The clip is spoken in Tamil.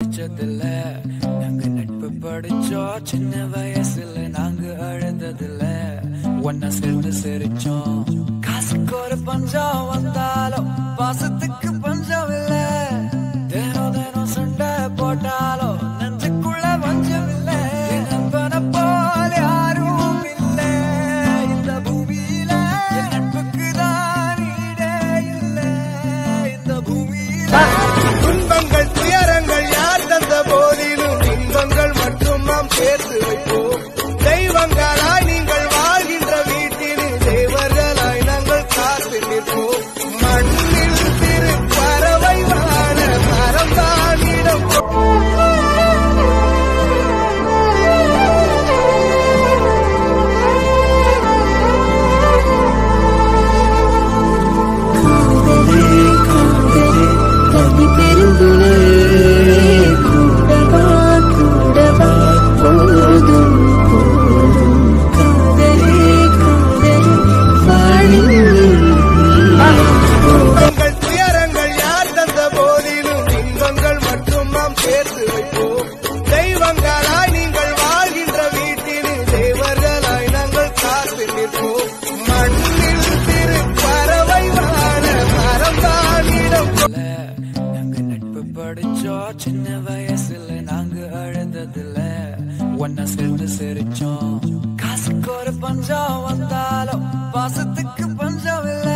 படிச்சதில்ல நாங்க நட்பு படிச்சோம் சின்ன வயசுல நாங்க அழுந்ததில்ல ஒன்னா சேர்ந்து சிரிச்சோம் காசுக்கு ஒரு பஞ்சம் வந்தாலும் பாசத்துக்கு பஞ்சம் இல்ல தினம் தினம் சண்டை போட்டாலும் நெஞ்சுக்குள்ள பஞ்சம் இல்ல நண்பனை போல யாரும் இல்ல இந்த பூமியில நட்புக்கு தான் ஈடே இல்ல இந்த பூமியில துன்பங்கள் துயரங்கள் யார் தந்த போதிலும் இன்பங்கள் மட்டும் நாம் சேர்த்து வைப்போம் தெய்வங்களாய் நீங்கள் வாழ்கின்ற வீட்டில் தேவர்களாய் நாங்கள் காத்து நிற்போம் மண்ணில் திரு பறவை வாழ மரம்தானிடம் துயரங்கள் யார் தந்த போதிலும் இன்பங்கள் மட்டும் நாம் சேர்த்து வைப்போம் தெய்வங்களாய் நீங்கள் வாழ்கின்ற வீட்டில் தேவர்களாய் நாங்கள் காத்து நிற்போம் மண்ணில் திரு பறவை வாழ மரம்தானிடம் நாங்க நட்பு படிச்சோம் சின்ன வயசுல நாங்க அழுந்ததில்ல ஒன்னா சேர்ந்து சிரிச்சோம் காசுக்கு ஒரு பஞ்சம் வந்தாலும் பாசத்துக்கு பஞ்சம் இல்ல